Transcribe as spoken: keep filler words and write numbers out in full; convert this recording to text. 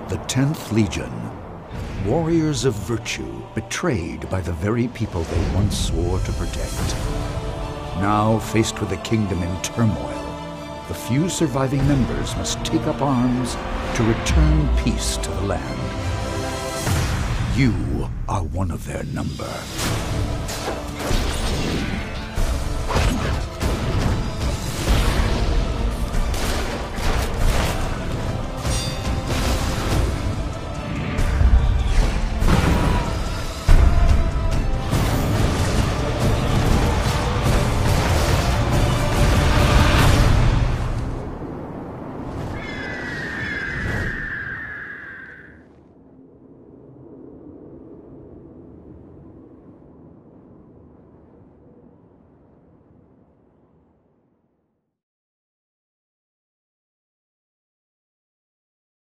The tenth Legion. Warriors of virtue, betrayed by the very people they once swore to protect. Now faced with a kingdom in turmoil, the few surviving members must take up arms to return peace to the land. You are one of their number.